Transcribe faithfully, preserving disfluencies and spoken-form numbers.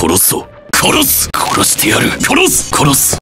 殺すぞ。殺す。殺してやる。殺す。殺す。